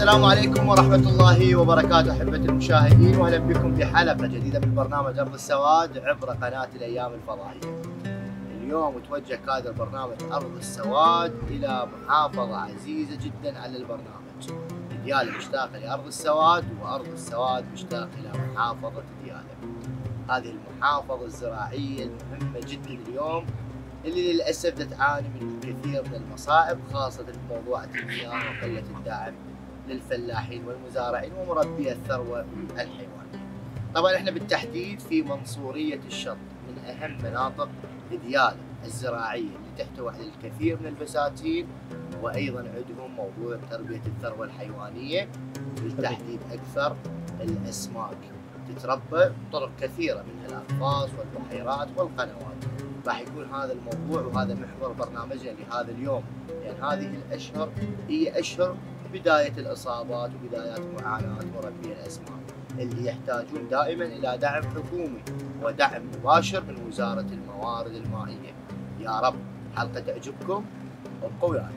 السلام عليكم ورحمة الله وبركاته أحبة المشاهدين، وأهلا بكم في حلقة جديدة من برنامج أرض السواد عبر قناة الأيام الفضائية. اليوم توجه كادر برنامج أرض السواد إلى محافظة عزيزة جدا على البرنامج، ديالى مشتاقة لأرض السواد، وأرض السواد مشتاق إلى محافظة ديالى. هذه المحافظة الزراعية المهمة جدا اليوم، اللي للأسف تعاني من كثير من المصاعب، خاصة في موضوع المياه وقلة الدعم للفلاحين والمزارعين ومربي الثروة الحيوانية. طبعا احنا بالتحديد في منصورية الشط، من أهم مناطق ديالى الزراعية اللي تحتوي على الكثير من البساتين، وأيضا عندهم موضوع تربية الثروة الحيوانية، بالتحديد أكثر الأسماك تتربى بطرق كثيرة منها الأقفاص والبحيرات والقنوات. راح يكون هذا الموضوع وهذا محور برنامجنا لهذا اليوم، لأن هذه الأشهر هي أشهر بداية الإصابات وبدايات معاناة مربي الأسماك، اللي يحتاجون دائما إلى دعم حكومي ودعم مباشر من وزارة الموارد المائية. يا رب حلقة تعجبكم، ابقوا ويانا.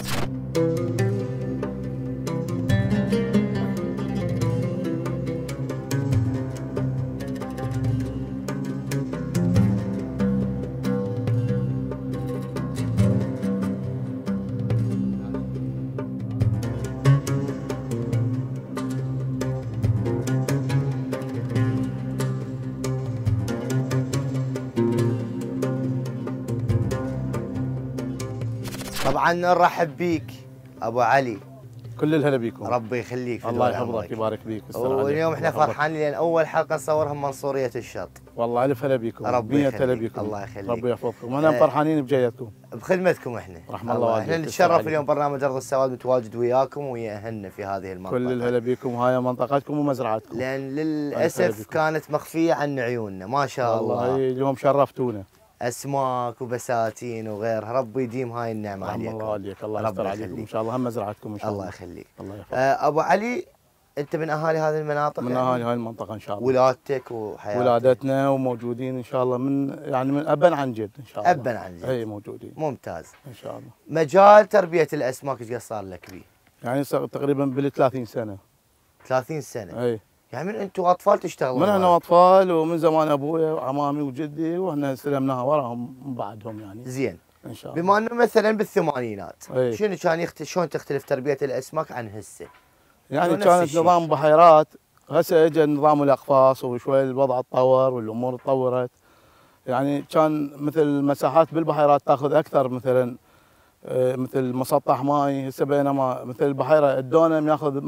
طبعا نرحب بيك ابو علي. كل الهلا بيكم. ربي يخليك، الله يحفظك ويبارك بيك. واليوم احنا فرحانين لان اول حلقه نصورها بمنصوريه الشط. والله الف هلا بيكم. ربي هلا بيكم. الله يخليك. ربي يحفظكم، وانا فرحانين بجيتكم. بخدمتكم احنا. رحم الله والديك. احنا نتشرف اليوم برنامج ارض السواد متواجد وياكم ويا اهلنا في هذه المنطقه. كل الهلا بيكم، وهاي منطقتكم ومزرعتكم. لان للاسف كانت مخفيه عن عيوننا، ما شاء الله. والله اليوم شرفتونا. اسماك وبساتين وغيرها، ربي يديم هاي النعمه عليكم. رحم الله والديك، الله يستر عليكم ان شاء الله، هم مزرعتكم ان شاء الله. الله يخليك. الله يحفظك. ابو علي، انت من اهالي هذه المناطق؟ من اهالي هاي المنطقه ان شاء الله. ولادتك وحياتك؟ ولادتنا وموجودين ان شاء الله، من ابا عن جد ان شاء الله. ابا عن جد. اي موجودين. ممتاز ان شاء الله. مجال تربيه الاسماك ايش قد صار لك به؟ يعني تقريبا بال 30 سنه. 30 سنه؟ اي. يعني من انتم اطفال تشتغلون؟ من احنا اطفال، ومن زمان ابويا وعمامي وجدي، واحنا استلمناها وراهم بعدهم يعني. زين. ان شاء الله. بما انه مثلا بالثمانينات، أي. شنو كان شلون تختلف تربيه الاسماك عن هسه؟ يعني كانت نظام بحيرات، هسه اجى نظام الاقفاص وشوي الوضع تطور والامور تطورت. يعني كان مثل المساحات بالبحيرات تاخذ اكثر، مثلا مثل مسطح ماي. هسه بينما مثل البحيره الدونم ياخذ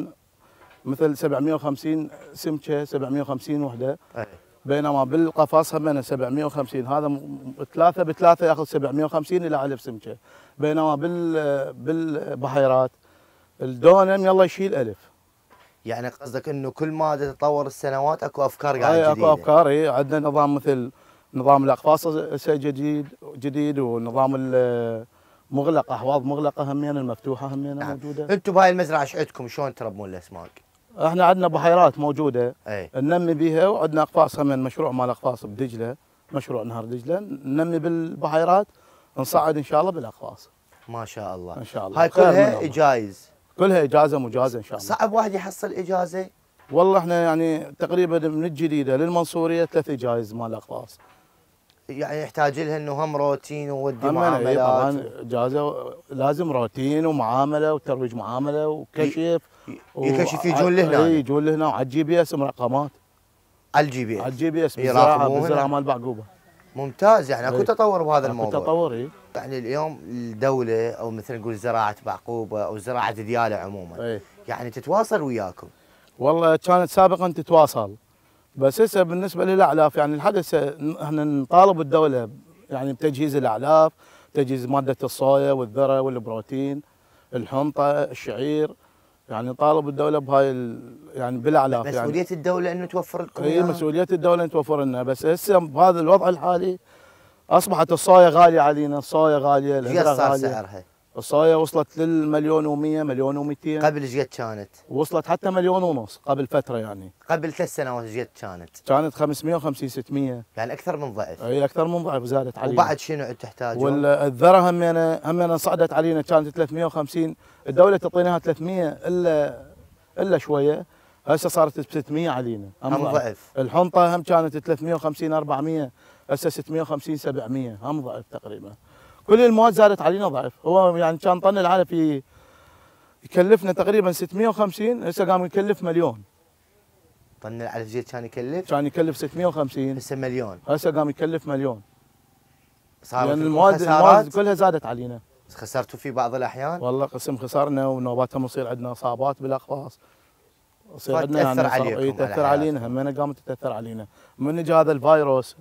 مثل 750 سمكه، 750 وحده. أي. بينما بالقفص هم 750، هذا 3 ب3 ياخذ 750 الى 1000 سمكه. بينما بالبحيرات الدونم يلا يشيل 1000. يعني قصدك انه كل ما تتطور السنوات اكو افكار قاعده جديده؟ اكو افكار. اي، عندنا نظام مثل نظام الاقفاص هسه جديد، ونظام مغلقه، احواض مغلقه همين، المفتوحه همين. نعم. موجوده. انتم بهاي المزرعه ايش عندكم؟ شلون تربون الاسماك؟ احنا عندنا بحيرات موجوده. اي. ننمي بيها، وعندنا اقفاص همين، مشروع مال اقفاص بدجله، مشروع نهر دجله، ننمي بالبحيرات، نصعد ان شاء الله بالاقفاص. ما شاء الله. ان شاء الله. هاي كلها اجايز؟ كلها اجازه مجازه ان شاء الله. صعب واحد يحصل اجازه؟ والله احنا يعني تقريبا من الجديده للمنصوريه 3 اجايز مال اقفاص. يعني يحتاج لها انه هم روتين وودي معاملات. طبعا اجازه لازم روتين ومعامله وترويج معامله وكشف. يكشف يجون لهنا؟ اي، يجون لهنا، وعلى الجي بي اس رقمات. على الجي بي اس؟ على الجي بي اس بالزراعه مال بعقوبه. ممتاز. يعني اكو تطور بهذا الموضوع. اكو تطور. اي. يعني اليوم الدوله او مثل نقول زراعه بعقوبه او زراعه ديالى عموما، اي، يعني تتواصل وياكم؟ والله كانت سابقا تتواصل، بس هسه بالنسبه للاعلاف يعني الحدث احنا نطالب الدوله يعني بتجهيز الاعلاف، تجهيز ماده الصويا والذره والبروتين، الحنطه، الشعير. يعني نطالب الدوله بهاي يعني بالاعلاف. مسؤوليه يعني الدوله انه توفر لكم؟ هي مسؤوليه الدوله ان توفر لنا، بس هسه بهذا الوضع الحالي اصبحت الصويا غاليه علينا، الصويا غاليه، الذره غاليه. سعرها؟ الصايه وصلت للمليون و100 مليون و200. قبل ايش قد كانت؟ وصلت حتى مليون ونص قبل فتره يعني. قبل 3 سنوات ايش قد كانت؟ كانت 550 600. يعني اكثر من ضعف. اي اكثر من ضعف زادت علينا. وبعد شنو تحتاجون؟ والذره همينه صعدت علينا، كانت 350، الدوله تعطيناها 300 الا شويه، هسه صارت ب 600 علينا. هم ضعف. الحنطه هم كانت 350 400، هسه 650 700، هم ضعف تقريبا. كل المواد زادت علينا ضعف. هو يعني كان طن العلف يكلفنا تقريبا 650، هسه قام يكلف مليون. طن العلف زيت كان يكلف؟ كان يكلف 650، هسه مليون. هسه قام يكلف مليون. صار يعني المواد كلها زادت علينا. خسرتوا في بعض الاحيان؟ والله قسم خسرنا، ونوباتهم يصير عندنا اصابات بالاقفاص. يصير عندنا يعني تاثر علينا، همنا قامت تاثر علينا. من اجى هذا الفيروس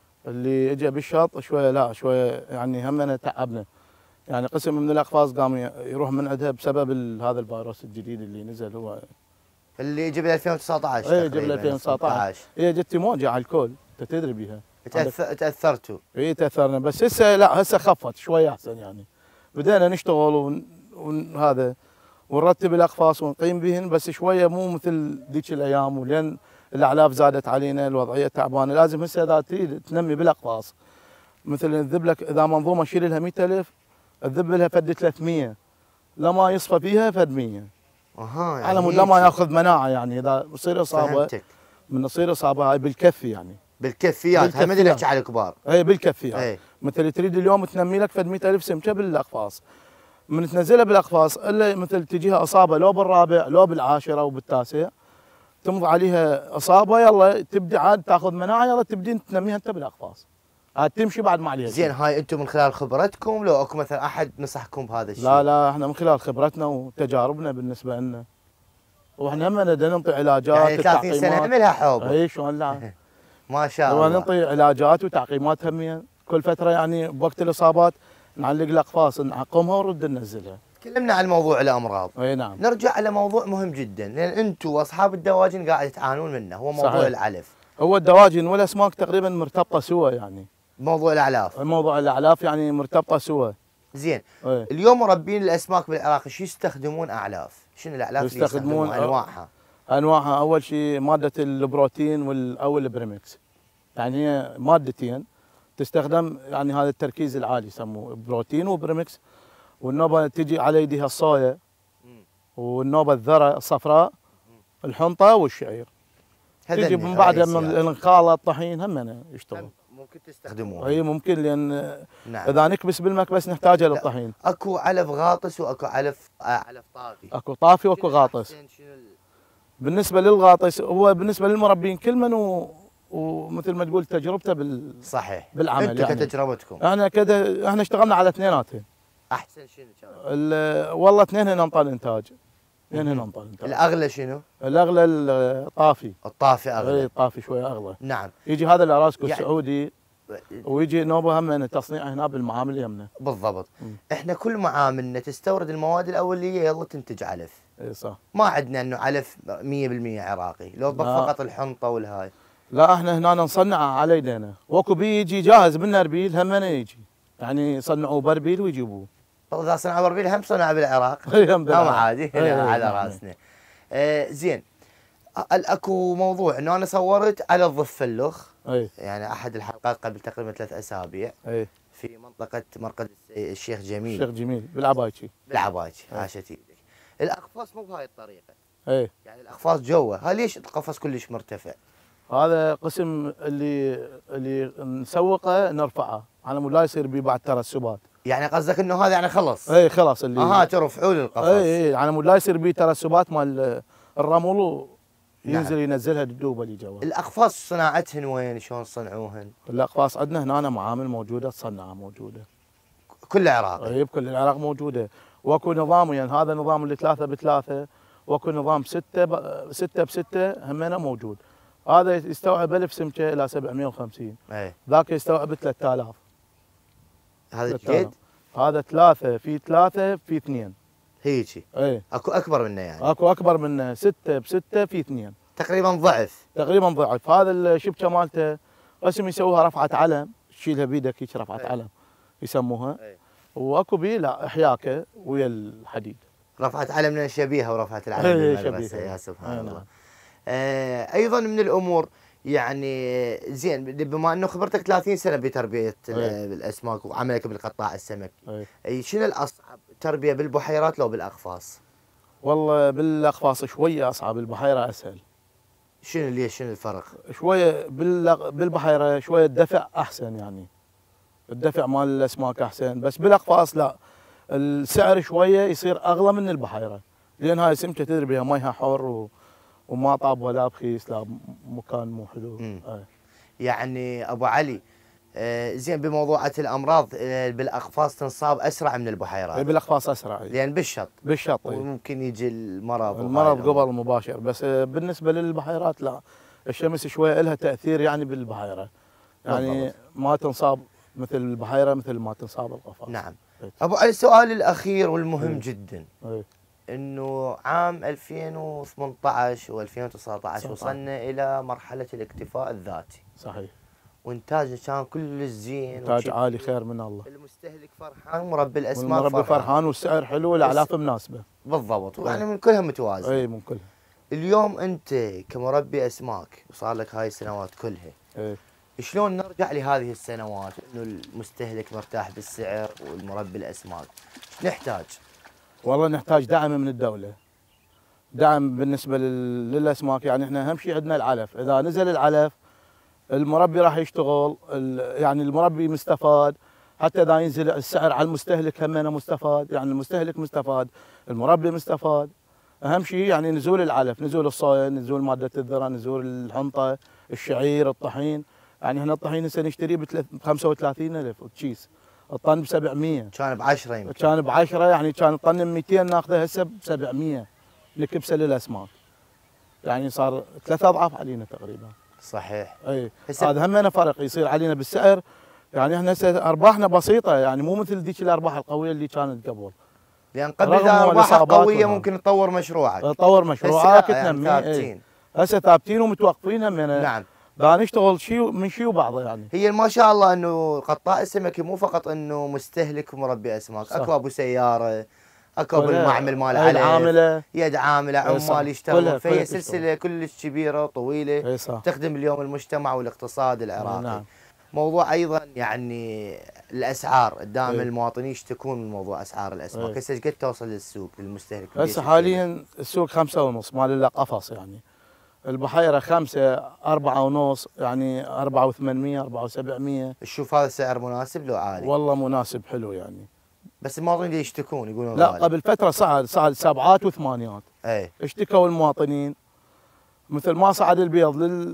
اللي اجى بالشط شويه، لا شويه يعني همنا تعبنا. يعني قسم من الاقفاص قام يروح من عندها بسبب هذا الفيروس الجديد اللي نزل، هو اللي يجي بال 2019. اي يجي بال 2019. هي جت موجه على الكل، انت تدري بها. تاثرتوا؟ اي تاثرنا، بس هسه لا، هسه خفت شويه احسن يعني. بدينا نشتغل وهذا ونرتب الاقفاص ونقيم بهن، بس شويه مو مثل ذيك الايام، ولين الاعلاف زادت علينا، الوضعيه تعبانه. لازم هسه اذا تريد تنمي بالاقفاص، مثل تذب لك اذا منظومه شيل لها 100,000 تذب لها فد 300، لما يصفى فيها فد 100. اها، على مود لما ياخذ مناعه، يعني اذا يصير اصابه فهمتك. من تصير اصابه هاي بالكفي يعني. بالكفيات، هم اللي نحكي على الكبار. اي بالكفيات. مثل تريد اليوم تنمي لك فد 100,000 سمكه بالاقفاص، من تنزلها بالاقفاص الا مثل تجيها اصابه لو بالرابع لو بالعاشره وبالتاسع، تمضي عليها اصابه، يلا تبدي عاد تاخذ مناعه، يلا تبدي تنميها انت بالاقفاص، عاد تمشي بعد ما عليها. زين، هاي انتم من خلال خبرتكم لو اكو مثلا احد نصحكم بهذا الشيء؟ لا احنا من خلال خبرتنا وتجاربنا بالنسبه لنا، واحنا هم بدنا نعطي علاجات. يعني 30 سنه عملها حوب. اي شلون لا. ما شاء الله. ونعطي علاجات وتعقيمات هميا كل فتره، يعني بوقت الاصابات نعلق الاقفاص نعقمها ونرد ننزلها. تكلمنا عن موضوع الامراض. اي نعم. نرجع على موضوع مهم جدا، لان انتم واصحاب الدواجن قاعد تعانون منه، هو موضوع صحيح. العلف. هو الدواجن والاسماك تقريبا مرتبطه سوا يعني. موضوع الاعلاف. موضوع الاعلاف يعني مرتبطه سوا. زين. اليوم مربين الاسماك بالعراق شو يستخدمون اعلاف؟ شنو الاعلاف اللي يستخدمون انواعها؟ انواعها اول شيء ماده البروتين او البريمكس. يعني هي مادتين تستخدم، يعني هذا التركيز العالي يسموه بروتين وبريمكس. والنوبه تجي على يدها الصويا، والنوبه الذره الصفراء، الحنطه والشعير. تجي من بعد لما الخاله الطحين هم يشتغل. ممكن تستخدموها. اي ممكن، لان نعم. اذا نكبس بالمكبس نحتاجها للطحين. اكو علف غاطس واكو علف طافي. اكو طافي واكو غاطس. بالنسبه للغاطس هو بالنسبه للمربين كل من ومثل ما تقول تجربته صحيح بالعمل. انتم يعني كتجربتكم. احنا كذا، احنا اشتغلنا على اثنيناتهم. احسن شنو كان؟ والله اثنين هنا انطى الانتاج. اثنين هنا انطى الانتاج. الاغلى شنو؟ الاغلى الطافي. الطافي اغلى. اي الطافي شويه اغلى. نعم. يجي هذا الاراسكو يعني السعودي، ويجي نوبه هم تصنيعه هنا بالمعامل يمنا. بالضبط. احنا كل معاملنا تستورد المواد الاوليه، يلا تنتج علف. اي صح. ما عندنا انه علف 100% عراقي، لو فقط الحنطه والهاي. لا احنا هنا نصنع على يدينا، واكو بيجي جاهز من اربيل همنا يجي، يعني يصنعوه بربيل ويجيبوه. اذا صنعوا بربيل هم صنعوا بالعراق. هم عادي على راسنا. زين، اكو موضوع انه انا صورت على الضفه فلخ. يعني احد الحلقات قبل تقريبا 3 اسابيع. في منطقه مرقد الشيخ جميل. الشيخ جميل بالعبايشي. بالعبايشي، عاشت ايدك. الاقفاص مو بهاي الطريقه. يعني الاقفاص جوا، ليش القفص كلش مرتفع؟ هذا قسم اللي نسوقه نرفعه على مود لا يصير بيه بعد ترسبات. يعني قصدك انه هذا يعني خلص؟ اي خلاص اللي ترفعوا له القفص. اي على مود لا يصير بيه ترسبات مال الرمل ينزل ينزلها الدوبه اللي جوا. الاقفاص صناعتهن وين؟ شلون صنعوهن؟ الاقفاص عندنا هنا معامل موجوده تصنعها موجوده. كل العراق؟ اي بكل العراق موجوده، واكو نظام يعني هذا نظام اللي 3 ب3، واكو نظام 6 ب6 همنا موجود. هذا يستوعب 1000 سمكه الى 750. ذاك يستوعب 3000. هذا جيد؟ هذا 3 في 2 هيجي. اكو اكبر منه يعني؟ اكو اكبر منه 6 ب6 في 2. تقريبا ضعف. تقريبا ضعف. هذا الشبكه مالته قسم يسووها رفعه علم، تشيلها بيدك هيك رفعه علم يسموها. واكو بيه لا احياكه ويا الحديد. رفعت علمنا شبيهه ورفعت العلم بالمدرسه يا سبحان الله. ايضا من الامور يعني زين، بما انه خبرتك 30 سنه بتربيه الاسماك وعملك بالقطاع السمكي، شنو الاصعب، تربيه بالبحيرات لو بالاقفاص؟ والله بالاقفاص شويه اصعب، البحيره اسهل. شنو ليش، شنو الفرق؟ شويه بالبحيره شويه الدفع احسن، يعني الدفع مال الاسماك احسن، بس بالاقفاص لا، السعر شويه يصير اغلى من البحيره، لان هاي سمكه تدري بها ميها حر وما طاب ولا بخيس، لا مكان مو حلو. يعني ابو علي زين، بموضوعة الامراض بالاقفاص تنصاب اسرع من البحيرات؟ بالاقفاص اسرع لان بالشط وممكن يجي المرض قبل مباشر، بس بالنسبه للبحيرات لا، الشمس شويه لها تاثير يعني بالبحيره، يعني بالضبط. ما تنصاب مثل البحيره مثل ما تنصاب القفاص. نعم. ابو علي السؤال الاخير والمهم جدا، انه عام 2018 و2019 وصلنا الى مرحله الاكتفاء الذاتي. صحيح. وانتاجنا كان كل الزين، انتاج عالي خير من الله، المستهلك فرحان ومربي الاسماك فرحان، فرحان والسعر حلو والاعلاف مناسبه. بالضبط، يعني من كلها متوازنه. اي من كلها. اليوم انت كمربي اسماك وصار لك هاي السنوات كلها، شلون نرجع لهذه السنوات انه المستهلك مرتاح بالسعر والمربي الاسماك؟ نحتاج والله نحتاج دعم من الدوله، دعم بالنسبه للاسماك. يعني احنا اهم شيء عندنا العلف، اذا نزل العلف المربي راح يشتغل، يعني المربي مستفاد، حتى اذا ينزل السعر على المستهلك همنا مستفاد، يعني المستهلك مستفاد، المربي مستفاد. اهم شيء يعني نزول العلف، نزول الصويا، نزول ماده الذره، نزول الحنطه، الشعير، الطحين. يعني احنا الطحين هسه نشتريه ب 35,000 تشيس، الطن ب 700. كان ب 10 يمكن. كان ب 10، يعني كان الطن ب 200 ناخذه هسه ب 700 نكبسه للاسماك. يعني صار 3 اضعاف علينا تقريبا. صحيح. اي هذا همنا فرق يصير علينا بالسعر. يعني احنا هسه ارباحنا بسيطه، يعني مو مثل ذيك الارباح القويه اللي كانت قبل. لان قبل اذا ارباح قويه ممكن تطور مشروعك. تطور مشروعك ثابتين. هسه ثابتين ومتوقفين همنا. نعم. نشتغل شيء من شيء وبعضه. يعني هي ما شاء الله انه قطاع السمكي مو فقط انه مستهلك ومربي اسماك، اكو ابو سياره، اكو ابو المعمل مال علف، يد عامله، عمال يشتغلون، فهي سلسله كلش كبيره وطويله تخدم اليوم المجتمع والاقتصاد العراقي. نعم. موضوع ايضا يعني الاسعار، دائما المواطنين يشتكون من موضوع اسعار الاسماك، هسه ايش قد توصل للسوق للمستهلك؟ هسه حاليا السوق 5.5 مال الا قفص، يعني البحيره 5 4.5، يعني 4,800 4,700. تشوف هذا السعر مناسب لو عالي؟ والله مناسب حلو يعني، بس المواطنين يشتكون يقولون لا غالي. قبل فتره صعد 7 و8. اشتكوا المواطنين، مثل ما صعد البيض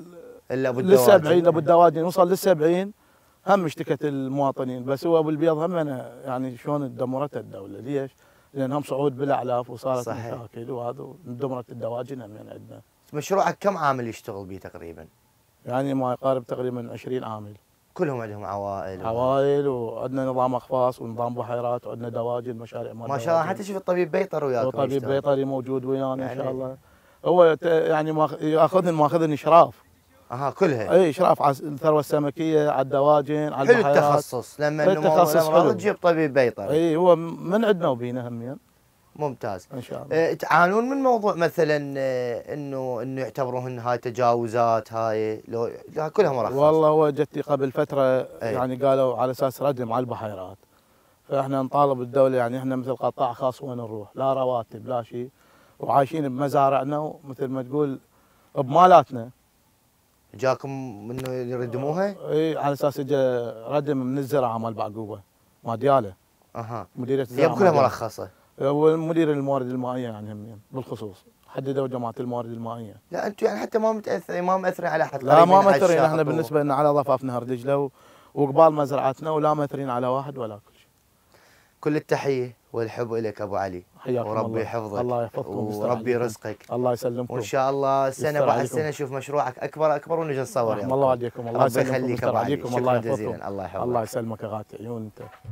لل70 ابو الدواجن وصل لل70 هم اشتكت المواطنين، بس هو ابو البيض هم يعني شلون دمرته الدوله. ليش؟ لان هم صعود بالاعلاف وصارت مشاكل، وهذا دمرت الدواجن هم يعني عندنا. مشروعك كم عامل يشتغل به تقريبا؟ يعني ما يقارب تقريبا 20 عامل. كلهم عندهم عوائل وعندنا نظام اقفاص ونظام بحيرات وعندنا دواجن، مشاريع ما شاء الله. حتى شوف الطبيب بيطر وياكم. الطبيب بيطري موجود ويانا يعني ان شاء الله. هو يعني ماخذني اشراف. كلها. اي اشراف على الثروه السمكيه، على الدواجن، على البحيرات. حلو التخصص، لما انه تجيب طبيب بيطري. اي هو من عندنا وبينا همين. ممتاز ان شاء الله. تعانون من موضوع مثلا انه يعتبروهن هاي تجاوزات، هاي لو كلها مرخص؟ والله هو جتي قبل فتره يعني قالوا على اساس ردم على البحيرات، فاحنا نطالب الدوله، يعني احنا مثل قطاع خاص وين نروح؟ لا رواتب لا شيء، وعايشين بمزارعنا ومثل ما تقول بمالاتنا. جاكم انه يردموها؟ اي على اساس اجى ردم من الزراعه مال بعقوبه ما دياله. مديريه الزراعه هي كلها مرخصه. والمدير الموارد المائيه يعني هم بالخصوص حددوا جماعه الموارد المائيه. لا انتم يعني حتى ما مأثرين على احد؟ لا ما مأثرين، احنا بالنسبه لنا على ضفاف نهر دجله وقبال مزرعتنا، ولا مأثرين على واحد ولا كل شيء. كل التحيه والحب لك ابو علي، وربي يحفظك. الله يحفظكم وربي يرزقك. الله يسلمكم. وان شاء الله السنه بعد سنه نشوف مشروعك اكبر ونجي نصور. الله يعطيكم، الله يسلمك ابو علي. الله يحفظكم. الله يحفظك. الله يسلمك يا غاتي عيون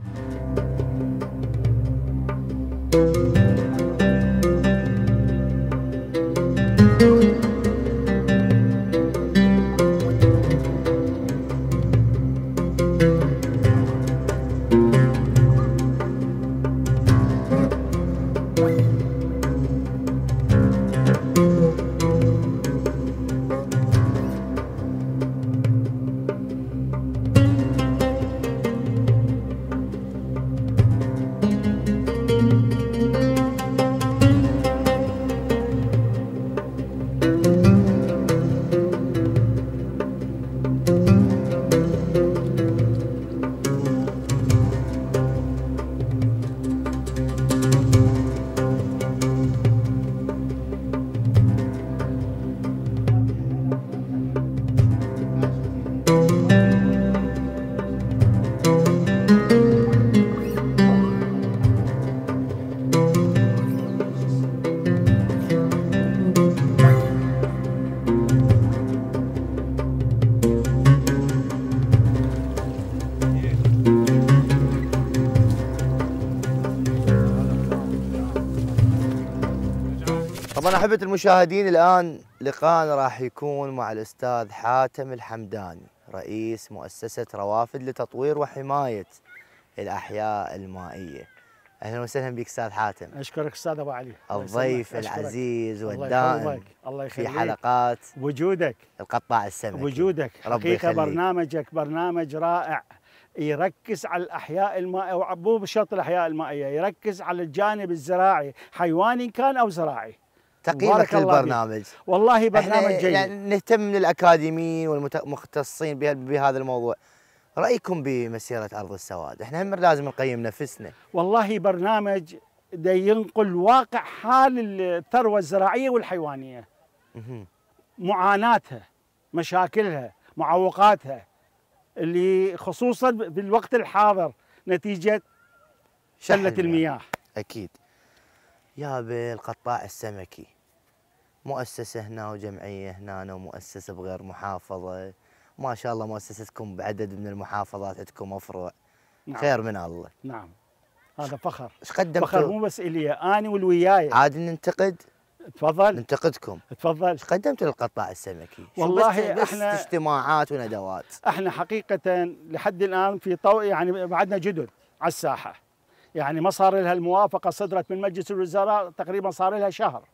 انت. طبعا احبة المشاهدين، الان لقاءنا راح يكون مع الاستاذ حاتم الحمداني، رئيس مؤسسة روافد لتطوير وحماية الاحياء المائية. اهلا وسهلا بك استاذ حاتم. اشكرك استاذ ابو علي، الضيف العزيز والدائم الله في حلقات وجودك القطاع السمكي. وجودك حقيقة برنامجك برنامج رائع، يركز على الاحياء المائيه، مو بشرط الاحياء المائيه، يركز على الجانب الزراعي، حيواني كان او زراعي. تقييمك للبرنامج؟ والله برنامج جيد. يعني نهتم من الاكاديميين والمختصين بهذا الموضوع، رايكم بمسيره ارض السواد؟ احنا هم لازم نقيم نفسنا. والله برنامج دا ينقل واقع حال الثروه الزراعيه والحيوانيه، معاناتها، مشاكلها، معوقاتها، اللي خصوصا بالوقت الحاضر نتيجه شلة المياه. اكيد. يا بالقطاع السمكي، مؤسسه هنا وجمعيه هنا ومؤسسه بغير محافظه، ما شاء الله مؤسستكم بعدد من المحافظات، عندكم افرع. نعم. خير من الله. نعم، هذا فخر. ايش قدمتوا؟ فخر مو بس الي، اني والوياي. عاد ننتقد؟ تفضل. ننتقدكم. تفضل. ايش قدمتوا للقطاع السمكي؟ والله بس احنا اجتماعات وندوات. احنا حقيقه لحد الان في يعني بعدنا جدد على الساحه، يعني ما صار لها الموافقه، صدرت من مجلس الوزراء تقريبا صار لها شهر.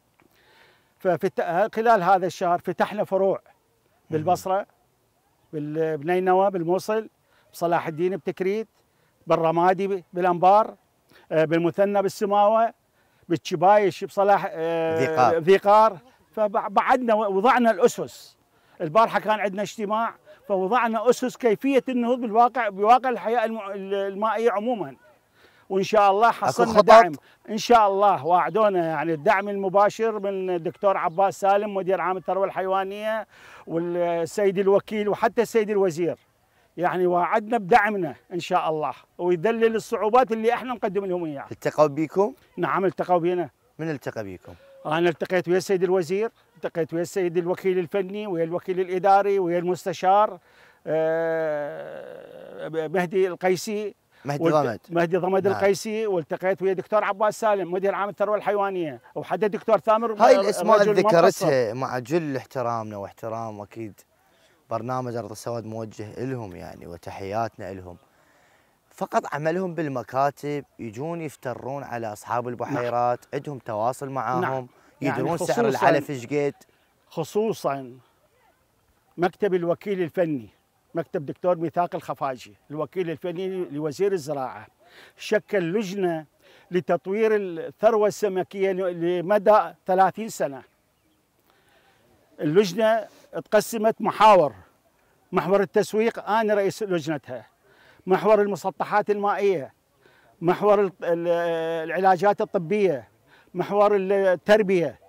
خلال هذا الشهر فتحنا فروع بالبصره، بنينوى، بالموصل، بصلاح الدين، بتكريت، بالرمادي، بالانبار، بالمثنى، بالسماوه، بالشبايش، بصلاح ذيقار. فبعدنا وضعنا الاسس. البارحه كان عندنا اجتماع، فوضعنا اسس كيفيه النهوض بواقع الحياه المائيه عموما. وان شاء الله حصلنا دعم ان شاء الله، واعدونا يعني الدعم المباشر من الدكتور عباس سالم مدير عام الثروه الحيوانيه والسيد الوكيل وحتى السيد الوزير، يعني وعدنا بدعمنا ان شاء الله، ويذلل الصعوبات اللي احنا نقدم لهم اياها. التقوا بيكم؟ نعم التقوا بينا. من التقى بيكم؟ انا التقيت ويا السيد الوزير، التقيت ويا السيد الوكيل الفني، ويا الوكيل الاداري، ويا المستشار مهدي القيسي، مهدي ضمد نعم. القيسي، والتقيت ويا دكتور عباس سالم مدير عام الثروه الحيوانيه، وحتى دكتور ثامر. هاي الاسماء ذكرتها مع جل احترامنا واحترام اكيد برنامج ارض السواد موجه لهم يعني، وتحياتنا لهم. فقط عملهم بالمكاتب، يجون يفترون على اصحاب البحيرات، نعم. عندهم تواصل معاهم، نعم. يدرون يعني سعر العلف ايش قد. خصوصا مكتب الوكيل الفني، مكتب دكتور ميثاق الخفاجي، الوكيل الفني لوزير الزراعه، شكل لجنه لتطوير الثروه السمكيه لمدى 30 سنه. اللجنه تقسمت محاور: محور التسويق انا رئيس لجنتها، محور المسطحات المائيه، محور العلاجات الطبيه، محور التربيه.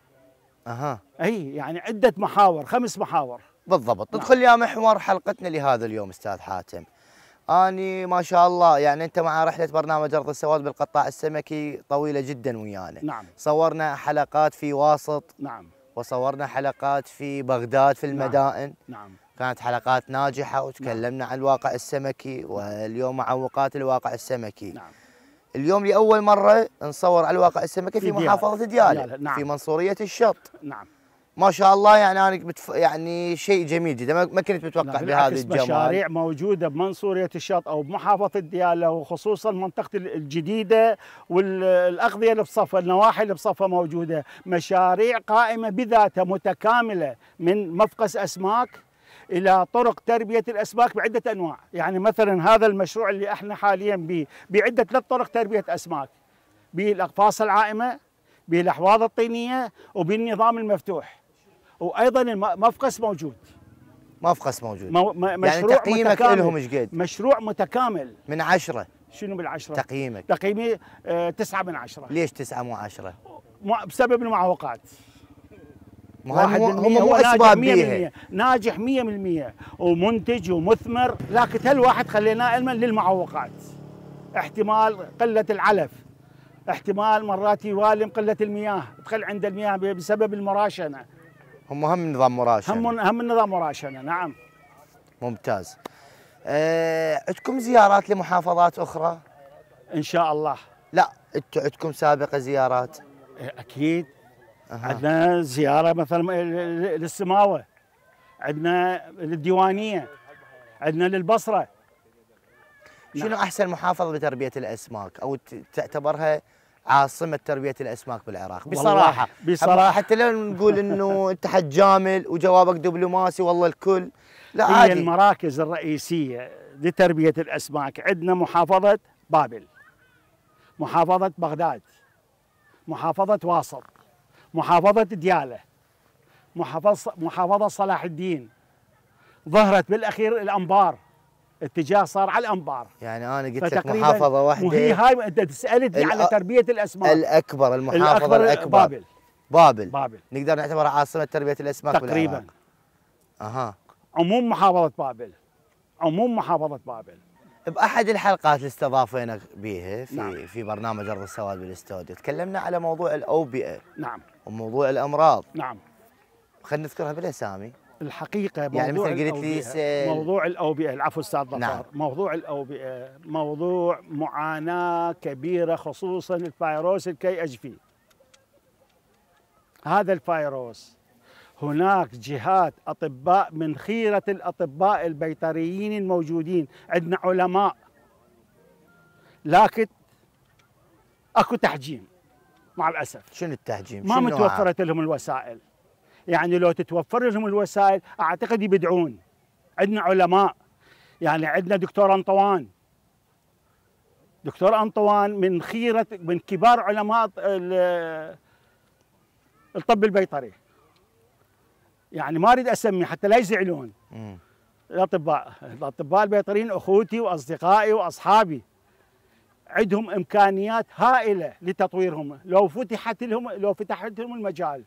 اي يعني عده محاور، 5 محاور بالضبط. ندخل يا محور حلقتنا لهذا اليوم استاذ حاتم. اني ما شاء الله يعني انت مع رحله برنامج ارض السواد بالقطاع السمكي طويله جدا ويانا. نعم. صورنا حلقات في واسط. نعم. وصورنا حلقات في بغداد في المدائن. نعم. كانت حلقات ناجحه وتكلمنا عن الواقع السمكي، واليوم معوقات الواقع السمكي. نعم. اليوم لاول مره نصور على الواقع السمكي في محافظه دياله. نعم. في منصوريه الشط. نعم. ما شاء الله. يعني انا يعني شيء جميل جدا، ما كنت متوقع بهذا الجمال. مشاريع موجوده بمنصوريه الشاط او بمحافظه دياله، وخصوصا منطقه الجديده والاغذيه اللي بصفها، النواحي اللي بصفها موجوده، مشاريع قائمه بذاتها متكامله، من مفقس اسماك الى طرق تربيه الاسماك بعده انواع. يعني مثلا هذا المشروع اللي احنا حاليا به بعده 3 طرق تربيه اسماك، بالاقفاص العائمه، بالاحواض الطينيه، وبالنظام المفتوح، وايضا المفقس موجود. مفقس موجود. مشروع يعني تقييمك لهم ايش قد؟ مشروع متكامل. من 10 شنو بالعشرة؟ تقييمك؟ تقييمي 9 من 10. ليش 9 مو 10؟ بسبب المعوقات. هم مو اسباب بيها. ناجح 100% ومنتج ومثمر، لكن هالواحد خليناه علما للمعوقات. احتمال قله العلف، احتمال مرات يوالم قله المياه، تخل عند المياه بسبب المراشنه. هم نظام مراشنه. هم النظام مراشنه، نعم. ممتاز. عندكم زيارات لمحافظات اخرى؟ ان شاء الله. لا انتم عندكم سابقه زيارات؟ اكيد. عندنا زياره مثلا للسماوه، عندنا للديوانيه، عندنا للبصره. شنو احسن محافظه بتربيه الاسماك او تعتبرها عاصمه تربيه الاسماك بالعراق؟ بصراحه حتى لا نقول انه انت حتجامل وجوابك دبلوماسي والله الكل، لا عادي. هي المراكز الرئيسيه لتربيه الاسماك عندنا محافظه بابل، محافظه بغداد، محافظه واسط، محافظه دياله، محافظه صلاح الدين، ظهرت بالاخير الانبار، اتجاه صار على الانبار. يعني انا قلت لك محافظه واحده، وهي هاي انت سالتني على تربيه الاسماك. المحافظه الاكبر بابل. بابل نقدر نعتبرها عاصمه تربيه الاسماك تقريبا بالعراق. عموم محافظه بابل، عموم محافظه بابل. باحد الحلقات اللي استضافينك بيها نعم. في برنامج ارض السواد بالاستوديو تكلمنا على موضوع الاوبئه. نعم. وموضوع الامراض. نعم. خلينا نذكرها بالاسامي. الحقيقه يعني مثل قلت لي موضوع الاوبئه، العفو استاذ ظفار. نعم. موضوع الاوبئه موضوع معاناه كبيره، خصوصا الفيروس الكي اتش في. هذا الفيروس هناك جهات اطباء من خيره الاطباء البيطريين الموجودين، عندنا علماء، لكن اكو تحجيم مع الاسف. شنو التحجيم؟ ما متوفرت لهم الوسائل. يعني لو تتوفر لهم الوسائل اعتقد يبدعون. عندنا علماء، يعني عندنا دكتور انطوان من خيره، من كبار علماء الطب البيطري. يعني ما اريد اسمي حتى لا يزعلون. الاطباء البيطريين اخوتي واصدقائي واصحابي، عندهم امكانيات هائله لتطويرهم لو فتحت لهم المجال.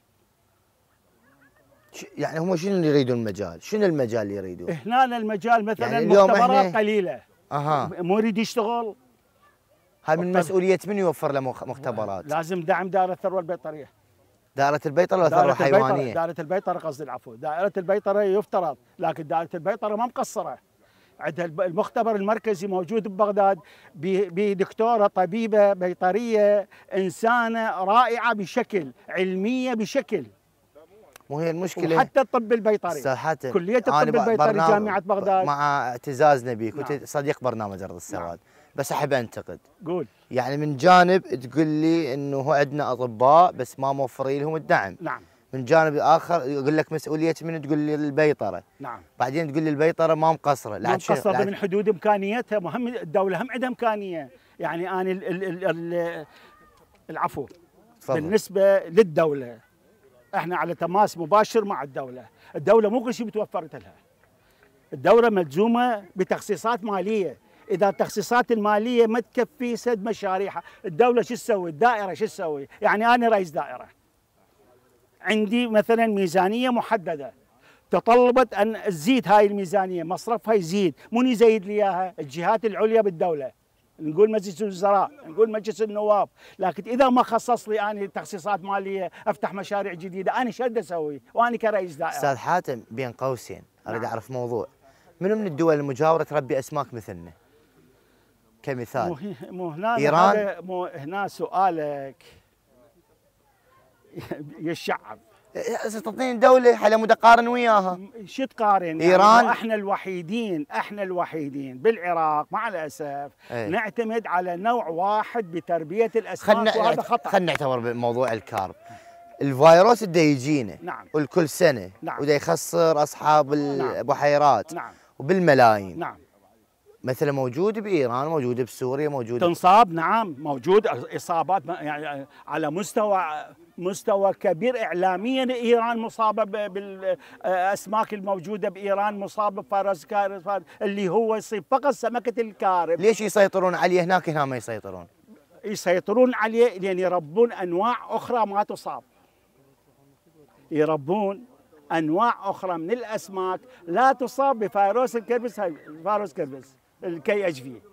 يعني هم شنو اللي يريدون المجال؟ شنو المجال اللي يريدون؟ هنا المجال مثلا يعني مختبرات قليله. مو يريد يشتغل. هاي من مسؤوليه من يوفر له مختبرات؟ لازم دعم دائره الثروه البيطريه. دائرة البيطرة ولا الثروة الحيوانية؟ دائرة البيطرة قصدي، العفو. دائرة البيطرة يفترض، لكن دائرة البيطرة ما مقصرة. عندها المختبر المركزي موجود ببغداد بدكتورة طبيبة بيطرية، إنسانة رائعة بشكل، علمية بشكل. مو هي المشكلة. وحتى الطب البيطري. كلية الطب البيطري جامعة بغداد. مع اعتزازنا بيك، كنت صديق برنامج أرض السواد. بس احب انتقد. قول. يعني من جانب تقول لي انه هو عندنا اطباء بس ما موفرين لهم الدعم. نعم. من جانب اخر يقول لك مسؤوليه من، تقول لي البيطره. نعم. بعدين تقول لي البيطره ما مقصره. ما مقصره من حدود امكانيتها، مهم الدوله هم عندها امكانيه. يعني انا العفو. فضل. بالنسبه للدوله احنا على تماس مباشر مع الدوله، الدوله مو كل شيء متوفرت لها. الدوله ملزومه بتخصيصات ماليه، إذا التخصيصات المالية ما تكفي سد مشاريعها، الدولة شو تسوي؟ الدائرة شو تسوي؟ يعني أنا رئيس دائرة، عندي مثلا ميزانية محددة، تطلبت أن تزيد هاي الميزانية، مصرفها يزيد، من يزيد لي إياها؟ الجهات العليا بالدولة، نقول مجلس الوزراء، نقول مجلس النواب، لكن إذا ما خصص لي أنا تخصيصات مالية أفتح مشاريع جديدة، أنا شو أسوي؟ وأنا كرئيس دائرة. أستاذ حاتم بين قوسين أريد أعرف موضوع، منو من الدول المجاورة تربي أسماك مثلنا؟ كمثال. مو هنا إيران؟ مو هنا سؤالك يشعب. تعطيني دوله على مود اقارن وياها. شو تقارن؟ ايران يعني احنا الوحيدين بالعراق مع الاسف نعتمد على نوع واحد بتربيه الاسماك، وهذا خطا. خلينا نعتبر بموضوع الكارب، الفيروس اللي يجينا نعم والكل سنه نعم ودا يخسر اصحاب البحيرات نعم وبالملايين. نعم مثلا موجود بايران، موجود بسوريا، موجود تنصاب. نعم موجود اصابات يعني على مستوى كبير اعلاميا. ايران مصابه بالاسماك الموجوده بايران، مصابه بفيروس كارب اللي هو يصيب فقط سمكه الكارب. ليش يسيطرون عليه هناك هنا ما يسيطرون؟ يسيطرون عليه لان يربون انواع اخرى ما تصاب. يربون انواع اخرى من الاسماك لا تصاب بفيروس الكربس، فيروس كربس الكي اتش في.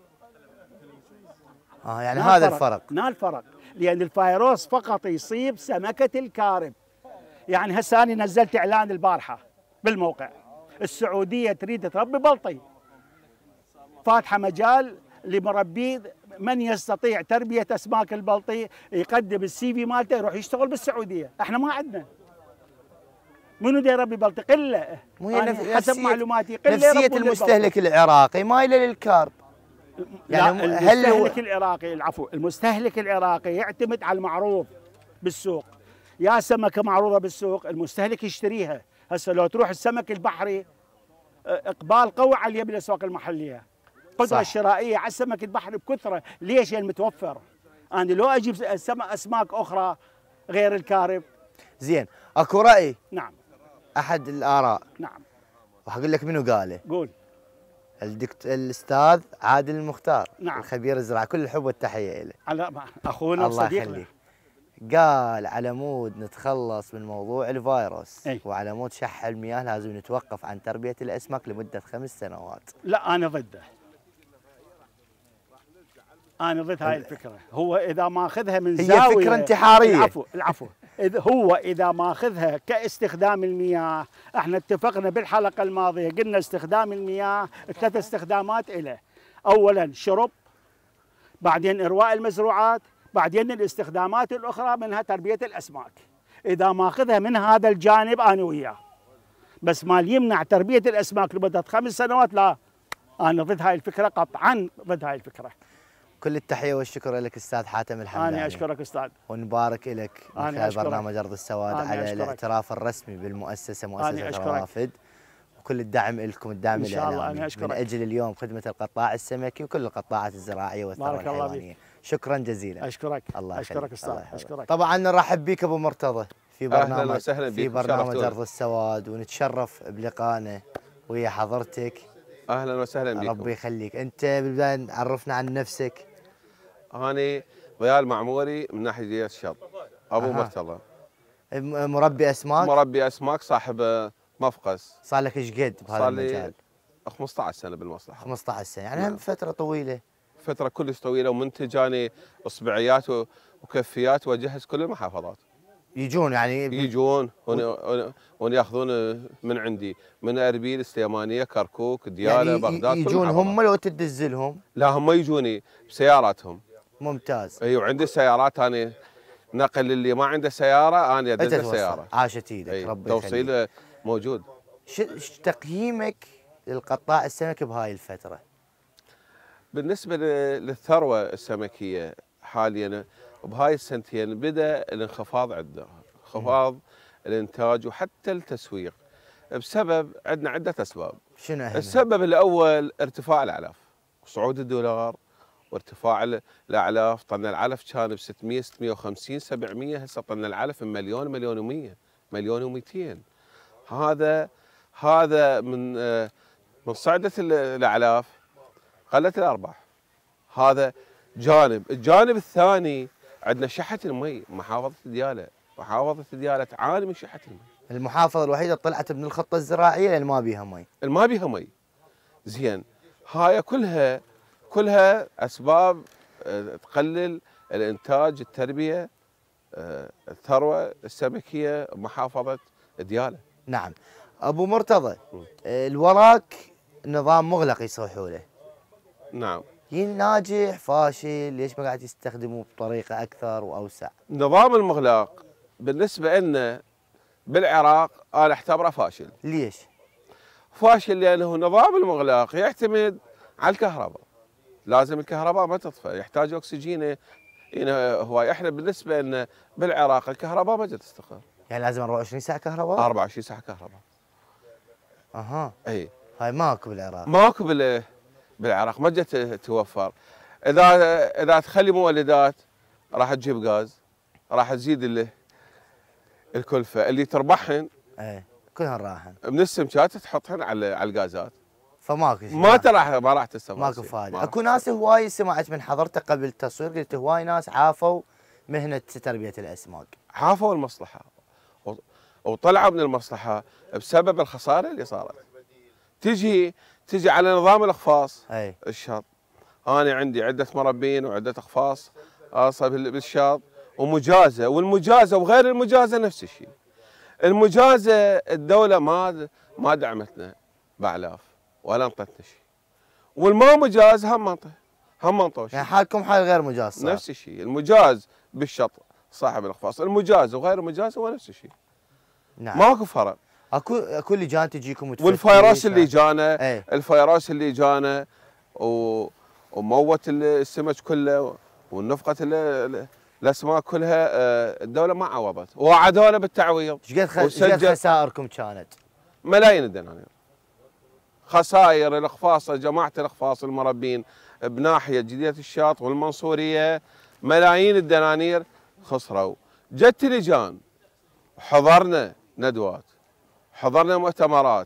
يعني هذا الفرق. هنا الفرق، لان الفيروس فقط يصيب سمكه الكارب. يعني هسه انا نزلت اعلان البارحه بالموقع، السعوديه تريد تربي بلطي، فاتحه مجال لمربي من يستطيع تربيه اسماك البلطي يقدم السي في مالته يروح يشتغل بالسعوديه. احنا ما عندنا. منو دا يربي بلطي؟ قله. حسب معلوماتي قله. نفسيه المستهلك العراقي مايله للكارب. يعني المستهلك العراقي، العفو، المستهلك العراقي يعتمد على المعروض بالسوق. يا سمكه معروضه بالسوق المستهلك يشتريها. هسه لو تروح السمك البحري اقبال قوي عليه بالاسواق المحليه، قدره الشرائيه على السمك البحري بكثره. ليش؟ يعني متوفر. انا لو اجيب اسماك اخرى غير الكارب. زين، اكو راي. نعم. احد الاراء. نعم. وحقول لك منو قاله. قول. الاستاذ عادل المختار. نعم. الخبير الزراعي، كل الحب والتحيه له. على اخونا وصديقنا. الله يخليك. قال على مود نتخلص من موضوع الفيروس وعلى مود شح المياه لازم نتوقف عن تربيه الاسماك لمده 5 سنوات. لا انا ضده. انا ضد هاي الفكره. هو اذا ماخذها من زاويه، هي فكره انتحاريه. العفو اذا ماخذها كاستخدام المياه، احنا اتفقنا بالحلقه الماضيه قلنا استخدام المياه 3 استخدامات له. اولا شرب، بعدين ارواء المزروعات، بعدين الاستخدامات الاخرى منها تربيه الاسماك. اذا ماخذها من هذا الجانب انا وياه، بس ما يمنع تربيه الاسماك لمده 5 سنوات، لا، انا ضد هاي الفكره، قطعا ضد هاي الفكره. كل التحيه والشكر لك استاذ حاتم الحمداني. انا اشكرك استاذ، ونبارك لك من خلال برنامج ارض السواد على الاعتراف الرسمي بالمؤسسه، مؤسسه الرافد، وكل الدعم لكم، الدعم الاعلامي من اجل اليوم خدمه القطاع السمكي وكل القطاعات الزراعيه والثروه الحيوانيه. شكرا جزيلا. اشكرك. الله اشكرك استاذ، اشكرك. طبعا نرحب بك ابو مرتضى في برنامج برنامج ارض السواد، ونتشرف بلقائنا ويا حضرتك. اهلا وسهلا بك. ربي يخليك. انت بالبدايه عرفنا عن نفسك. أنا ضياء المعموري من ناحية جزيرة الشط، أبو مرتضى. مربي أسماك؟ مربي أسماك، صاحب مفقس. صار لك ايش قد بهذا المجال؟ 15 سنة بالمصلحة. 15 سنة، يعني هم فترة طويلة. فترة كلش طويلة، ومنتج أنا إصبعيات وكفيات وأجهز كل المحافظات. يجون يعني يجون وياخذون من عندي، من أربيل، سليمانية، كركوك، ديالى، يعني بغداد. يجون هم لو تدز لهم؟ لا، هم يجوني بسياراتهم. ممتاز. اي، وعندي سيارات انا نقل، اللي ما عنده سياره انا ادز السياره. عاشت ايدك. ربي يخليك. توصيل موجود. شو تقييمك للقطاع السمكي بهاي الفتره؟ بالنسبه للثروه السمكيه حاليا بهاي السنتين بدا الانخفاض عندنا، انخفاض الانتاج وحتى التسويق، بسبب عندنا عده اسباب. شنو اهم؟ السبب الاول ارتفاع الاعلاف وصعود الدولار وارتفاع الاعلاف. طن العلف كان ب 600 650 700، هسه طن العلف بمليون، مليون و100، مليون و200. هذا من صعده الاعلاف قلت الارباح. هذا جانب. الجانب الثاني عندنا شحه المي. محافظه ديالى تعاني من شحه المي. المحافظه الوحيده طلعت من الخطه الزراعيه لان ما بيها مي. ما بيها مي. زين، هاي كلها اسباب تقلل الانتاج، التربيه، الثروه السمكيه بمحافظه ديالى. نعم. ابو مرتضى، الوراك نظام مغلق يصيحوا له. نعم. ناجح فاشل؟ ليش ما قاعد يستخدموه بطريقه اكثر واوسع؟ نظام المغلاق بالنسبه لنا بالعراق انا اعتبره فاشل. ليش؟ فاشل لانه نظام المغلاق يعتمد على الكهرباء. لازم الكهرباء ما تطفى، يحتاج اكسجين. هو احنا بالنسبه لنا بالعراق الكهرباء ما تستقر. يعني لازم 24 ساعه كهرباء؟ 24 ساعه كهرباء. اها. اي هاي ماكو بالعراق. ماكو بالعراق ما جت توفر. اذا تخلي مولدات راح تجيب غاز، راح تزيد الكلفه اللي تربحهن. اي كلهن راحن من السمكات تحطهن على الغازات. فماكو شيء. ما راح تستفاد. ماكو فائده. اكو ناس هواي سمعت من حضرتك قبل التصوير، قلت هواي ناس عافوا مهنه تربيه الاسماك. عافوا المصلحه وطلعوا من المصلحه بسبب الخساره اللي صارت. تجي على نظام الاقفاص. اي الشاط. انا عندي عده مربين وعده اقفاص خاصه بالشاط ومجازه، والمجازه وغير المجازه نفس الشيء. المجازه الدوله ما دعمتنا باعلاف ولا انطتنا شيء. والما مجاز هم انطوا شيء. يعني حالكم حال غير مجاز صار. نفس الشيء، المجاز بالشط صاحب الاقفاص، المجاز وغير المجاز هو نفس الشيء. نعم. ماكو فرق. اكو لجان تجيكم والفيروس اللي جانا ايه؟ الفيروس اللي جانا وموت السمك كله والنفقه الاسماك كلها الدوله ما عوضت، ووعدونا بالتعويض. ايش قد خسائركم كانت؟ ملايين الدنانير. خسائر الاقفاص، جماعه الاقفاص المربين بناحيه جديده الشاط والمنصوريه ملايين الدنانير خسروا. جت لجان وحضرنا ندوات، حضرنا مؤتمرات،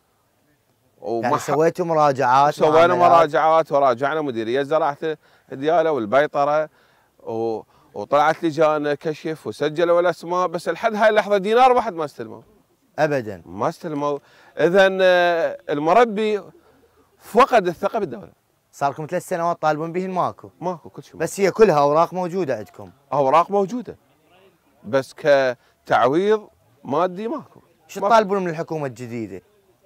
يعني سويتوا مراجعات؟ سوينا مراجعات وراجعنا مديريه زراعه دياله والبيطره وطلعت لجان كشف وسجلوا الاسماء، بس لحد هاي اللحظه دينار واحد ما استلموا. ابدا ما استلموا. اذا المربي فقد الثقه بالدوله. صار لكم 3 سنوات طالبون بهن ماكو كل شيء. بس هي كلها اوراق موجوده عندكم؟ اوراق موجوده بس كتعويض مادي ماكو. شو تطالبون من الحكومه الجديده؟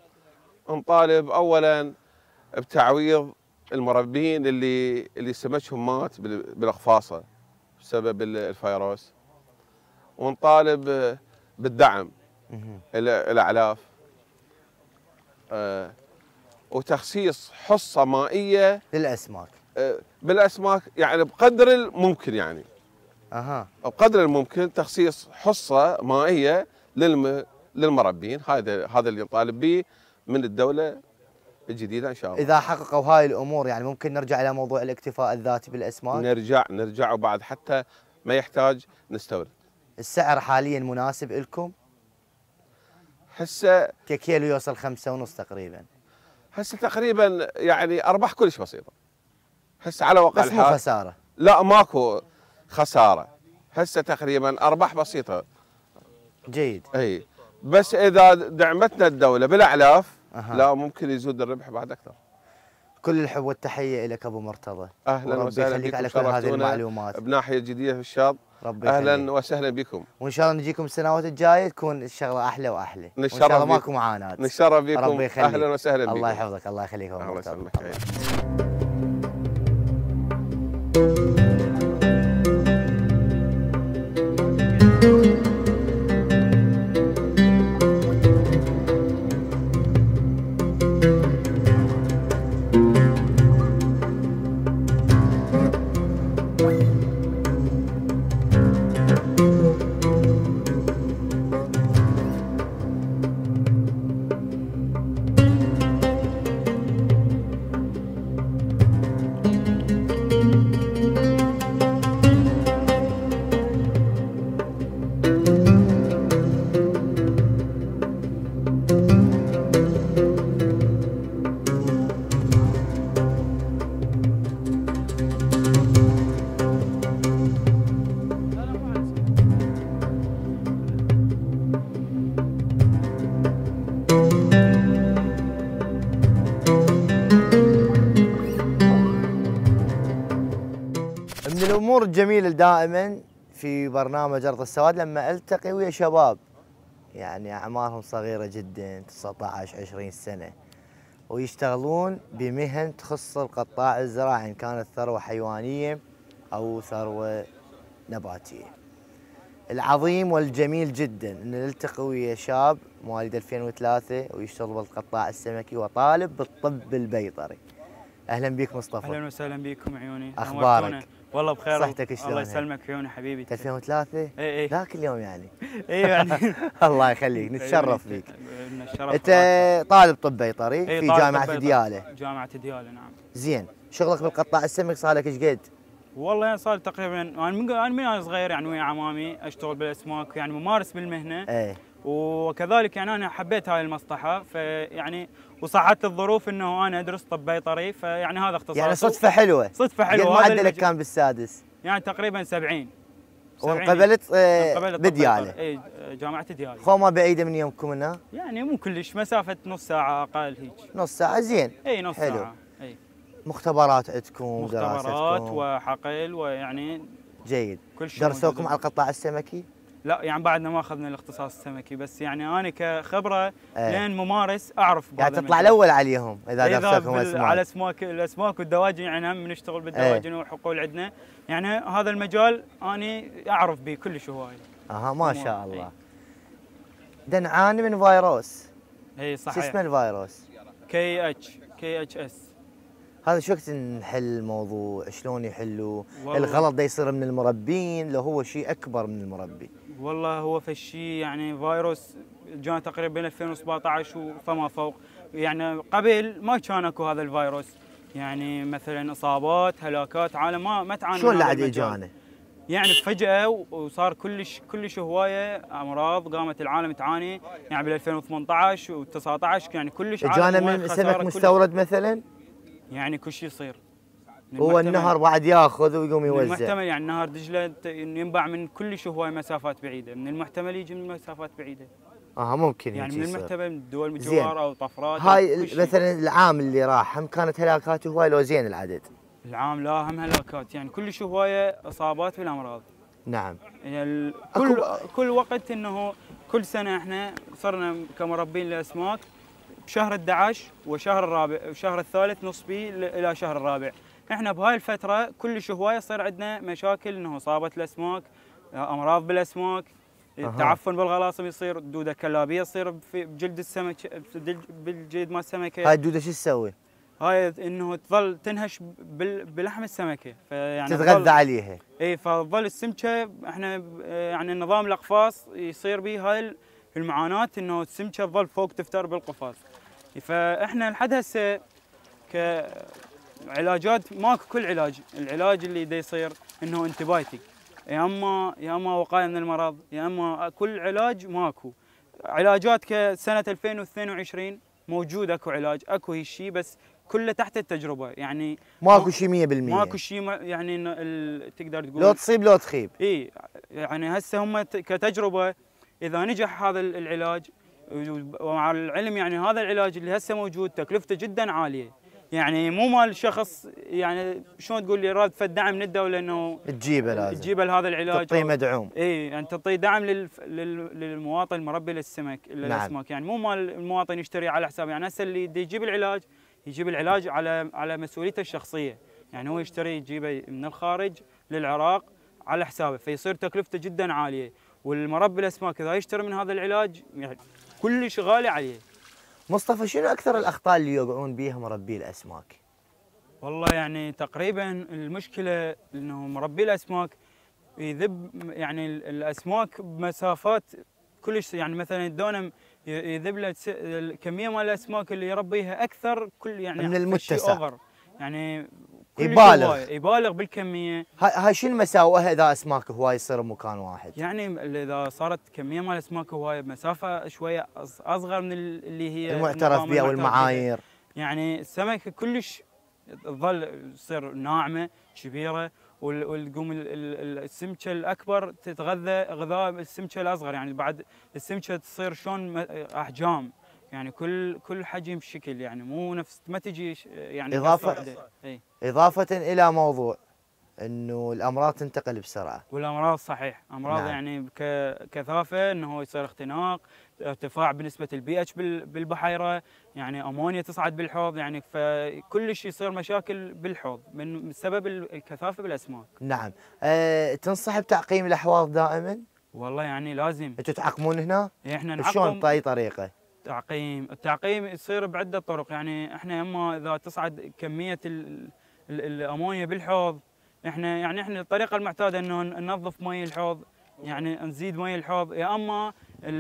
نطالب اولا بتعويض المربين اللي سمكهم مات بالاقفاصه بسبب الفيروس، ونطالب بالدعم الاعلاف، وتخصيص حصه مائيه للاسماك. بالاسماك يعني بقدر الممكن، يعني بقدر الممكن تخصيص حصه مائيه للمربين. هذا اللي نطالب به من الدوله الجديده ان شاء الله. اذا حققوا هاي الامور يعني ممكن نرجع الى موضوع الاكتفاء الذاتي بالاسماك؟ نرجع وبعد حتى ما يحتاج نستورد. السعر حاليا مناسب لكم؟ هسه ككيلو يوصل 5.5 تقريبا. هسه تقريبا يعني ارباح كلش بسيطه. هسه على وقع بس مو خساره؟ لا ماكو خساره. هسه تقريبا ارباح بسيطه. جيد. اي بس اذا دعمتنا الدوله بالاعلاف لا ممكن يزود الربح بعد اكثر. كل الحب والتحيه لك ابو مرتضى. اهلا وسهلا بكم. على كل هذه المعلومات بناحيه جديده في الشاط. اهلا وسهلا بكم. وان شاء الله نجيكم السنوات الجايه تكون الشغله احلى واحلى. وان شاء الله ماكو معاناه. نتشرف بكم. اهلا وسهلا بكم. الله يحفظك. الله يخليك ابو مرتضى. من الامور الجميله دائما في برنامج ارض السواد لما التقي ويا شباب يعني اعمارهم صغيره جدا 19 20 سنه ويشتغلون بمهن تخص القطاع الزراعي ان كانت ثروه حيوانيه او ثروه نباتيه. العظيم والجميل جدا ان نلتقي ويا شاب مواليد 2003 ويشتغل بالقطاع السمكي وطالب بالطب البيطري. اهلا بك مصطفى. اهلا وسهلا بكم عيوني. اخبارك؟ والله بخير. صحتك شلونها؟ الله يسلمك عيوني حبيبي. 2003 اي ذاك اليوم يعني. اي يعني الله يخليك نتشرف فيك. الشرف. انت طالب طب بيطري في جامعه دياله. جامعه دياله نعم. زين، شغلك بالقطاع السمك صار لك ايش قد؟ والله يعني صار تقريبا انا من انا صغير يعني ويا عمامي اشتغل بالاسماك، يعني ممارس بالمهنه. ايه. وكذلك يعني انا حبيت هاي المصلحه، فيعني وصحت الظروف انه انا ادرس طب بيطري، فيعني هذا اختصاصي. يعني صدفه حلوه. صدفه حلوه. قد معدلك كان بالسادس؟ يعني تقريبا 70. وانقبلت بدياله. اي جامعه دياله. خو ما بعيده من يومكم هنا؟ يعني مو كلش، مسافه نص ساعه اقل هيك. نص ساعه زين. اي نص حلو. ساعه. اي مختبرات عندكم؟ مختبرات دراستكم وحقل ويعني جيد. كل شيء درسوكم على القطاع السمكي؟ لا يعني بعدنا ما اخذنا الاختصاص السمكي، بس يعني انا كخبره لين ممارس اعرف يعني تطلع الاول عليهم اذا درسوكم اسماك. على الاسماك والدواجن، يعني هم نشتغل بالدواجن والحقول عندنا، يعني هذا المجال اني اعرف به كلش هواي. اها ما شاء الله. دا نعاني من فيروس. اي صحيح. شو اسمه الفيروس؟ KH/S. هذا شو وقت نحل الموضوع؟ شلون يحلوه؟ الغلط دا يصير من المربين لو هو شيء اكبر من المربي؟ والله هو في الشيء يعني فيروس جاء تقريبا 2017 فما فوق، يعني قبل ما كان اكو هذا الفيروس، يعني مثلا اصابات هلاكات عالم ما تعاني. شلون اللي اجانا؟ يعني فجأة وصار كلش هواية امراض قامت العالم تعاني، يعني بال 2018 و19 يعني كلش اجانا من سمك مستورد مثلا؟ يعني كل شيء يصير. هو النهر بعد ياخذ ويقوم يوزع. المحتمل يعني نهر دجله ينباع من كلش هواي مسافات بعيده، من المحتمل يجي من مسافات بعيده. ممكن يعني من المحتمل من دول مجوار او طفرات. هاي مثلا العام اللي راح هم كانت هلاكات هواي لو زين العدد؟ العام لا هم هلاكات، يعني كلش هوايه اصابات بالامراض. نعم. يعني كل وقت انه كل سنه احنا صرنا كمربين للاسماك بشهر 11 وشهر الرابع وشهر الثالث نصبي الى شهر الرابع، احنا بهاي الفتره كلش هوايه يصير عندنا مشاكل انه اصابه الاسماك، امراض بالاسماك، تعفن بالغلاصم يصير، دوده كلابيه تصير في بجلد السمك بالجلد مال السمكه. هاي الدوده شو تسوي؟ هاي انه تظل تنهش بلحم السمكه، فيعني تتغذى عليها. اي فتظل السمكه احنا يعني نظام الاقفاص يصير به هاي المعاناه انه السمكه تظل فوق تفتر بالقفاز. فاحنا لحد هسه كعلاجات ماكو كل علاج، العلاج اللي دا يصير انه انتبايتك، يا اما وقايه من المرض، يا اما كل علاج ماكو. علاجات كسنه 2022 موجود اكو علاج، اكو هالشيء بس كله تحت التجربه، يعني ماكو شيء 100%. ماكو شيء يعني تقدر تقول لو تصيب لو تخيب. اي يعني هسه هم كتجربه اذا نجح هذا العلاج، ومع العلم يعني هذا العلاج اللي هسه موجود تكلفته جدا عاليه، يعني مو مال شخص يعني شلون تقول لي راد فد دعم من الدوله انه تجيبه، لازم تجيبه لهذا العلاج، تعطيه مدعوم. اي يعني تعطيه دعم للمواطن المربي للسمك للاسماك. نعم. يعني مو مال المواطن يشتري على حسابه، يعني هسه اللي يجيب العلاج يجيب العلاج على مسؤوليته الشخصيه، يعني هو يشتري يجيبه من الخارج للعراق على حسابه، فيصير تكلفته جدا عاليه، والمربي الاسماك اذا يشتري من هذا العلاج يعني كلش غالي عليه. مصطفى شنو اكثر الاخطاء اللي يوقعون بيها مربي الاسماك؟ والله يعني تقريبا المشكله انه مربي الاسماك يذب يعني الاسماك بمسافات كلش، يعني مثلا الدونم يذب له الكميه مال الاسماك اللي يربيها اكثر كل يعني من المتسع، يعني يبالغ بالكميه. هاي شنو مساوئها اذا اسماك هواي يصير بمكان واحد؟ يعني اذا صارت كميه مال الاسماك هواي بمسافه شويه اصغر من اللي هي المعترف بها والمعايير، يعني السمكه كلش تظل تصير ناعمه كبيره، وتقوم السمكه الاكبر تتغذى غذاء السمكه الاصغر، يعني بعد السمكه تصير شلون احجام، يعني كل حجم بشكل، يعني مو نفس ما تجي يعني إضافة إلى موضوع انه الامراض تنتقل بسرعه. والامراض صحيح، امراض. نعم. يعني كثافه انه يصير اختناق، ارتفاع بنسبه البي اتش بالبحيره، يعني امونيا تصعد بالحوض، يعني فكل شيء يصير مشاكل بالحوض من سبب الكثافه بالاسماك. نعم. تنصح بتعقيم الاحواض دائما؟ والله يعني لازم. انتم تعقمون هنا؟ احنا نعقم. شلون باي طريقه؟ التعقيم يصير بعده طرق، يعني احنا اما اذا تصعد كميه الامونيا بالحوض، احنا الطريقه المعتاده انه ننظف مي الحوض، يعني نزيد مي الحوض، يا اما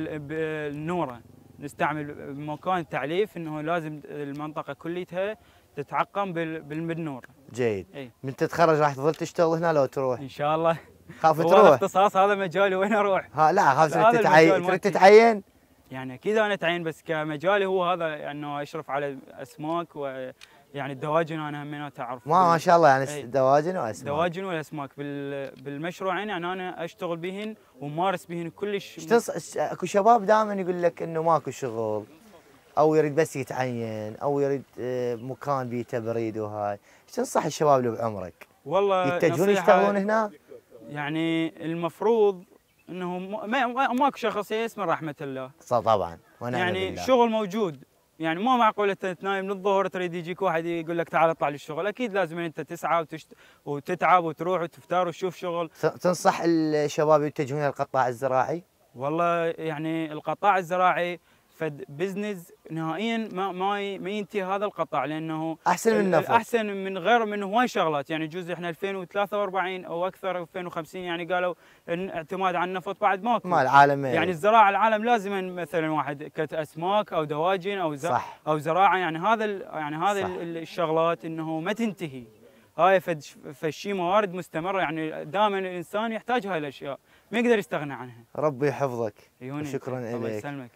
النوره نستعمل بمكان التعليف، انه لازم المنطقه كليتها تتعقم بالنور. جيد. من تتخرج راح تظل تشتغل هنا لو تروح؟ ان شاء الله. خاف تروح؟ هو الاختصاص هذا مجالي، وين اروح؟ لا خاف تتعين. تريد تتعين؟ يعني اكيد انا اتعين، بس كمجالي هو هذا، انه اشرف على الاسماك، ويعني الدواجن انا هميناتها اعرف. ما شاء الله، يعني دواجن واسماك. دواجن والاسماك بالمشروعين، يعني انا اشتغل بهن ومارس بهن كلش. اكو شباب دائما يقول لك انه ماكو شغل، او يريد بس يتعين، او يريد مكان بيته بريد وهاي، ايش تنصح الشباب اللي بعمرك؟ والله يتجهون يشتغلون هنا؟ يعني المفروض انه ماكو شخص يئس من رحمه الله. طبعا ونعم يعني بالله. الشغل موجود، يعني مو معقول انت تنايم للظهر تريد يجيك واحد يقول لك تعال اطلع للشغل، اكيد لازم انت تسعى وتتعب وتروح وتفتر وتشوف شغل. تنصح الشباب يتجهون الى القطاع الزراعي؟ والله يعني القطاع الزراعي فد بزنس نهائيا ما ينتهي هذا القطاع، لانه احسن من النفط، احسن من غير من هواي شغلات، يعني جزء احنا 2043 او اكثر 2050 يعني قالوا اعتماد على النفط بعد ماكو. ما العالم يعني الزراعه العالم لازم مثلا واحد كاسماك او دواجن او زراعه، يعني هذا الشغلات انه ما تنتهي، هاي فشي موارد مستمره، يعني دائما الانسان يحتاج هاي الاشياء، ما يقدر يستغنى عنها. ربي يحفظك. شكرا لك. الله يسلمك.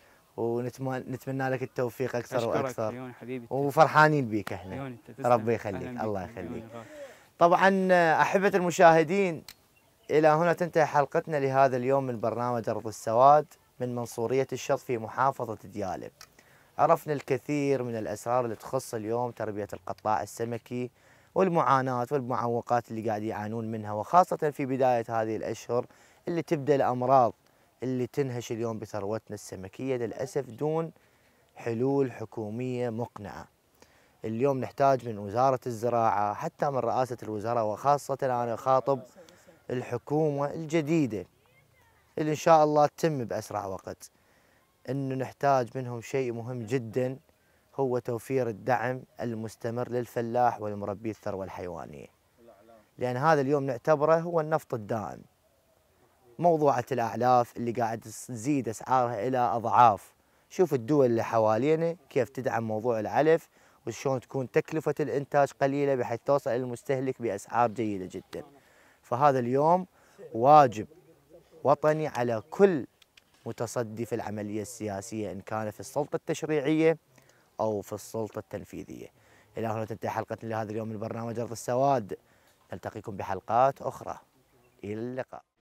ونتمنى لك التوفيق اكثر واكثر. حبيبي. وفرحانين بيك احنا. ربي يخليك. الله يخليك. طبعا احبه المشاهدين، الى هنا تنتهي حلقتنا لهذا اليوم من برنامج ارض السواد من منصوريه الشط في محافظه دياله. عرفنا الكثير من الاسرار اللي تخص اليوم تربيه القطاع السمكي والمعاناه والمعوقات اللي قاعد يعانون منها، وخاصه في بدايه هذه الاشهر اللي تبدا الامراض اللي تنهش اليوم بثروتنا السمكية للأسف دون حلول حكومية مقنعة. اليوم نحتاج من وزارة الزراعة، حتى من رئاسة الوزراء، وخاصة أنا أخاطب الحكومة الجديدة اللي إن شاء الله تتم بأسرع وقت، أنه نحتاج منهم شيء مهم جدا، هو توفير الدعم المستمر للفلاح والمربي الثروة الحيوانية، لأن هذا اليوم نعتبره هو النفط الدائم. موضوعة الأعلاف اللي قاعد تزيد أسعارها إلى أضعاف، شوف الدول اللي حوالينا كيف تدعم موضوع العلف، وشلون تكون تكلفة الإنتاج قليلة بحيث توصل للمستهلك بأسعار جيدة جدا. فهذا اليوم واجب وطني على كل متصدي في العملية السياسية، إن كان في السلطة التشريعية أو في السلطة التنفيذية. إلى هنا تنتهي حلقتنا لهذا اليوم من برنامج أرض السواد، نلتقيكم بحلقات أخرى، إلى اللقاء.